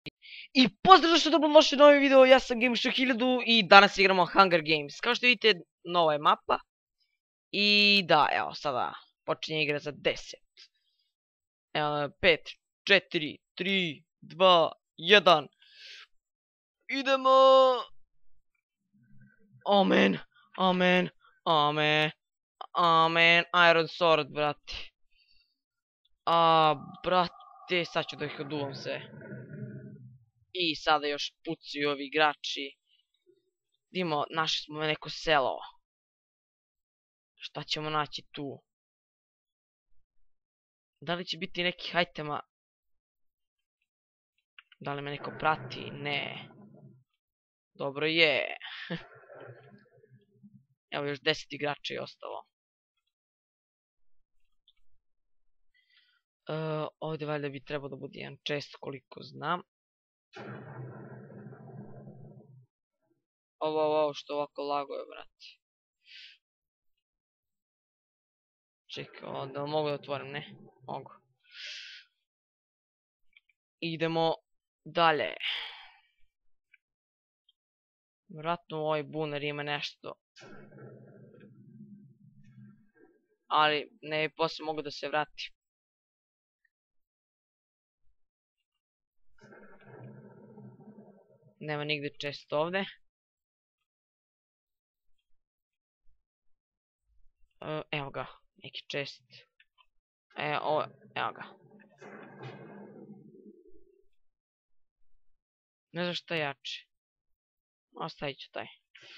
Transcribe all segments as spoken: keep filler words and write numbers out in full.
I pozdrav što dobrodošli u novi video, ja sam Gameshow hiljadu i danas igramo Hunger Games. Kao što vidite, nova je mapa. I da, evo sada počinje igra za deset. Evo, pet, četiri, tri, dva, jedan. Idemo! Amen, amen, amen, amen, Iron Sword, brati. A, brate, sad ću da ih oduvam sve. I sada još pucaju ovi igrači. Vidimo, našli smo neko selo. Šta ćemo naći tu? Da li će biti nekih itema? Da li me neko prati? Ne. Dobro je. Evo još deset igrača je ostalo. Uh, ovdje valjda bi trebao da bude jedan chest koliko znam. Ovo, ovo, što ovako lago je, brate. Čekaj, da li mogu da otvorim? Ne, mogu. Idemo dalje. Vjerojatno u ovoj bunar ima nešto. Ali ne bi posle mogu da se vrati. Nema nigde chest ovde. Evo ga, neki chest. Evo ga. Ne znam šta je jače. Ostavit ću taj.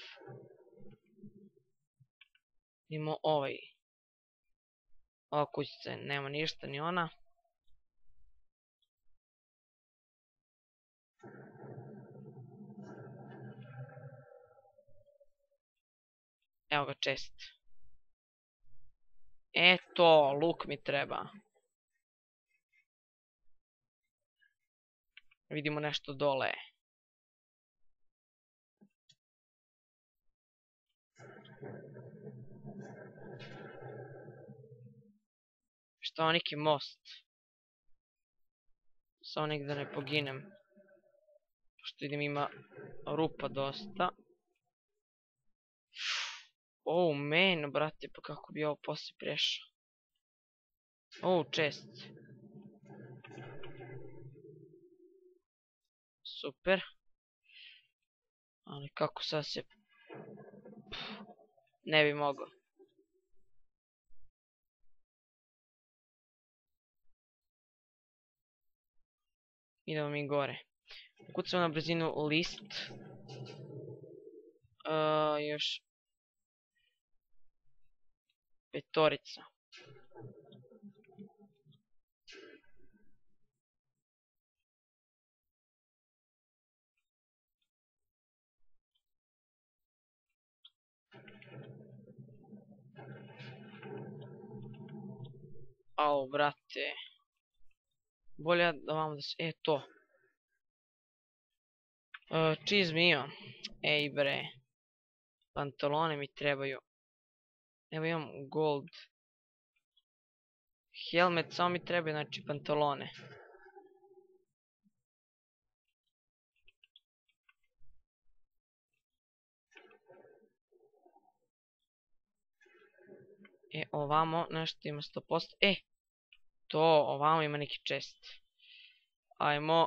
Imamo ovaj. Ova kućica nema ništa, ni ona. Evo ga chest. Eto, luk mi treba. Vidimo nešto dole. Šta neki most? Samo nek da ne poginem. Pošto vidim ima rupa dosta. Oh man, brate, pa kako bi ovo poslije prešao. Oh, chest. Super. Ali kako sad se... Ne bi mogao. Idemo mi gore. Kucamo na brzinu list. Još... Petorica. Au, brate. Bolje da vam da se... E, to. Čizmi imam. Ej, bre. Pantalone mi trebaju. Evo imam gold. Helmet, samo mi trebaju, znači, pantalone. E, ovamo nešto ima sto posto. E, to, ovamo ima neki chest. Ajmo.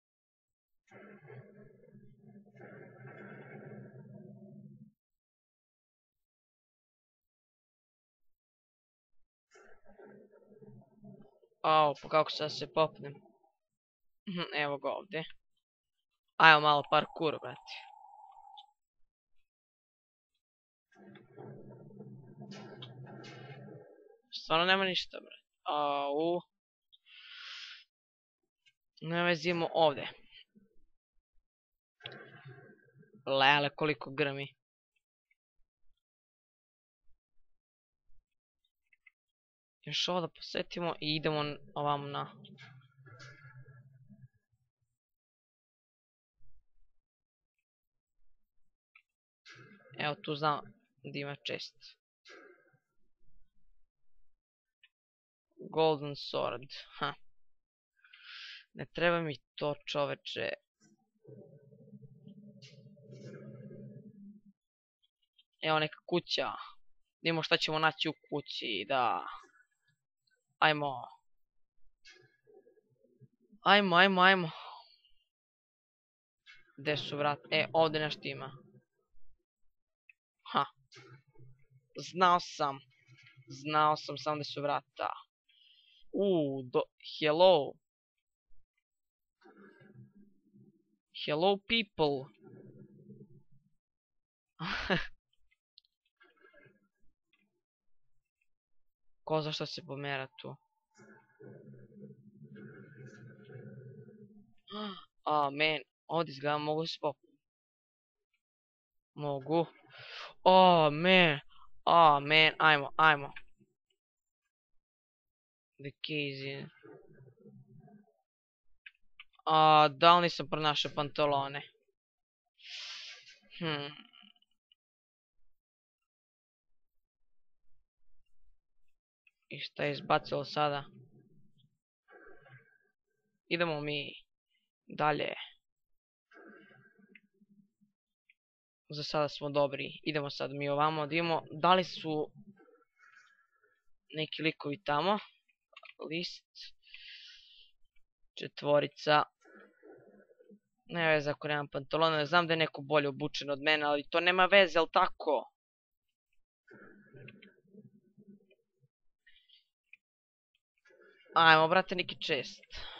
Au, pa kako sad se popnem. Evo ga ovdje. Ajmo malo parkour, brati. Stvarno nema ništa, brati. Au. Ne vezimo ovdje. Lele, koliko grmi. Još ovo da posjetimo i idemo ovamo na... Evo tu znam da ima chest. Golden sword. Ha. Ne treba mi to, čoveče. Evo neka kuća. Vidimo šta ćemo naći u kući, da. Ajmo. Ajmo, ajmo, ajmo. Gde su vrat? E, ovdje nešto ima. Ha. Znao sam. Znao sam samo gde su vrata. Uuu, do... Hello. Hello people. Ko zašto se pomera tu? A, man. Ovdje izgleda mogu se pop... Mogu. Oh, man. Oh, man. Ajmo, ajmo. The keys in. A, da li nisam pronašao pantalone? Hmm. I šta je izbacilo sada? Idemo mi dalje. Za sada smo dobri. Idemo sad mi ovamo. Da vidimo da li su neki likovi tamo. List. Četvorica. Ne veze ako nemam pantalona. Znam da je neko bolje obučen od mene, ali to nema veze, jel tako? Ajmo, brate, neki čest.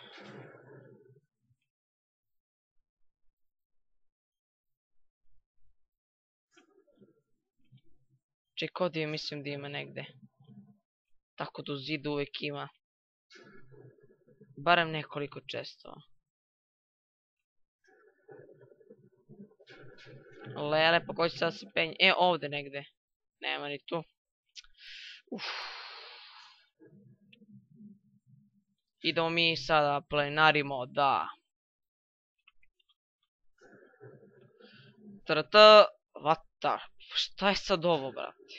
Ček, ovdje mislim da ima negde. Tako da u zidu uvijek ima. Barem nekoliko čestova. Lele, pa ko će sad se penje? E, ovdje negde. Nema ni tu. Uff. Idemo mi sada planarimo, da. Trata, vata. Šta je sad ovo, brate?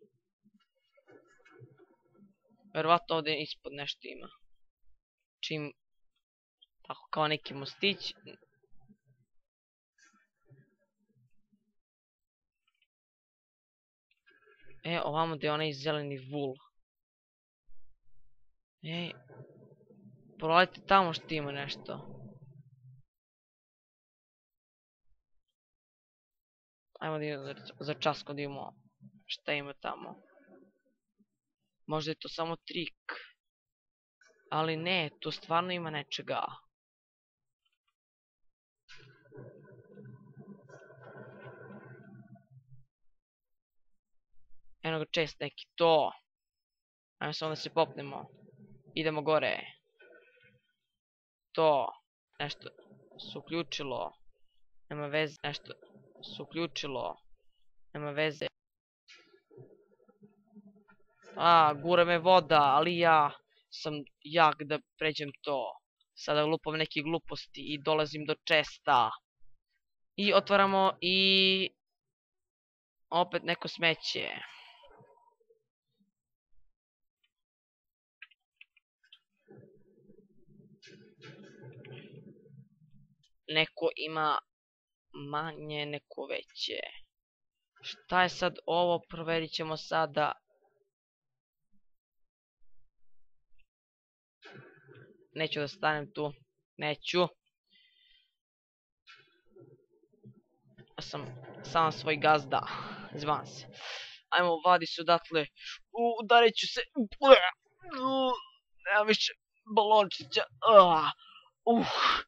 Verovatno ovdje ispod nešto ima. Čim... Tako kao neki mostić. E, ovamo gdje je onaj zeleni vul. Ej. Prolajte tamo što ima nešto. Ajmo da idemo za časko da imamo šta ima tamo. Možda je to samo trik. Ali ne, tu stvarno ima nečega. Eno ga čest neki, to. Ajmo samo da se popnemo. Idemo gore. To. Nešto se uključilo. Nema veze. Nešto se uključilo. Nema veze. A, gura me voda, ali ja sam jak da pređem to. Sada lupam neke gluposti i dolazim do česta. I otvaramo i... Opet neko smeće. Neko ima manje, neko veće. Šta je sad ovo? Proverit ćemo sada. Neću da stanem tu. Neću. Ja sam sam svoj gazda. Zvan se. Ajmo, vadi se odatle. Udarit ću se. Nema više balončića. Uh.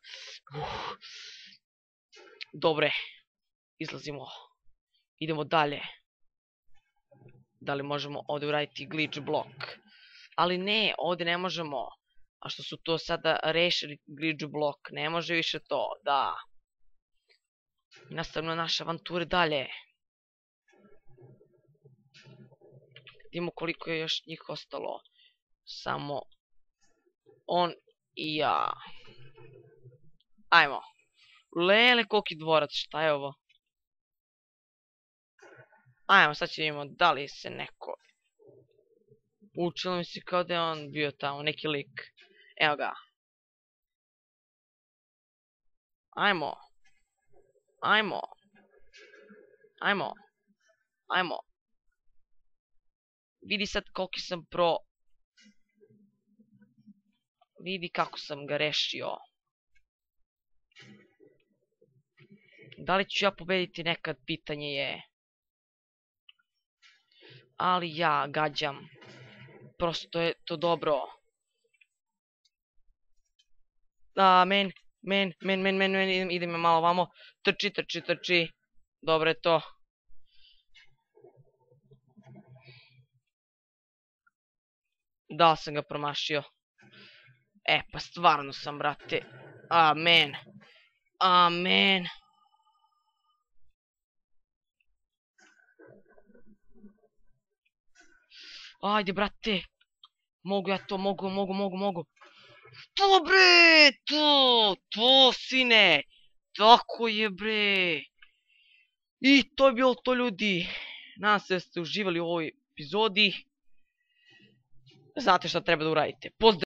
Dobre. Izlazimo. Idemo dalje. Da li možemo ovdje uraditi glitch blok? Ali ne, ovdje ne možemo. A što su to sada rešili glitch blok? Ne može više to, da. Nastavimo naše avanture dalje. Vidimo koliko je još njih ostalo. Samo on i ja. Ajmo. Lele, koliki dvorac, šta je ovo? Ajmo, sad ćemo vidimo da li se neko... Učilo mi se kao da je on bio tamo, neki lik. Evo ga. Ajmo. Ajmo. Ajmo. Ajmo. Vidi sad koliki sam pro. Vidi kako sam ga rešio. Da li ću ja pobediti nekad, pitanje je. Ali ja gađam. Prosto je to dobro. A, men, men, men, men, men, men, idem malo vamo. Trči, trči, trči. Dobro je to. Da sam ga promašio. E, pa stvarno sam, brate. Amen. Amen. Ajde, brate. Mogu ja to, mogu, mogu, mogu, mogu. To, bre, to, to, sine. Tako je, bre. I to je bilo to, ljudi. Nadam se da ste uživali u ovoj epizodi. Znate šta treba da uradite. Pozdrav.